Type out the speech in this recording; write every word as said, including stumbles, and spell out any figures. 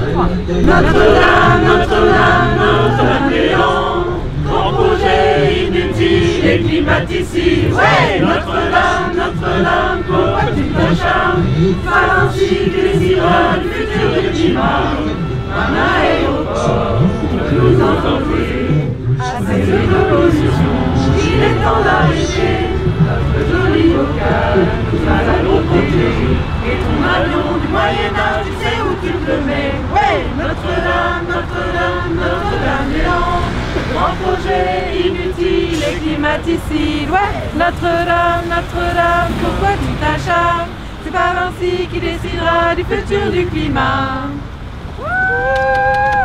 Notre-Dame, Notre-Dame, Notre-Dame géant, grand projet inutile et climaticide. Ouais, Notre-Dame, Notre-Dame, pourquoi tu t'acharnes? Valency qui décidera du futur du climat. Un aéroport pour nous envoyer à cette opposition. Il est temps d'arrêter notre joli local, nous allons protéger. Et ton avion du Moyen-Âge, tu sais où tu le mets? Ouais, Notre-Dame, Notre-Dame, Notre-Dame géant, grand projet inutile et climaticide. Ouais, Notre-Dame, Notre-Dame, pourquoi tu t'acharnes? C'est pas Vinci qui décidera du futur du climat. Wouh!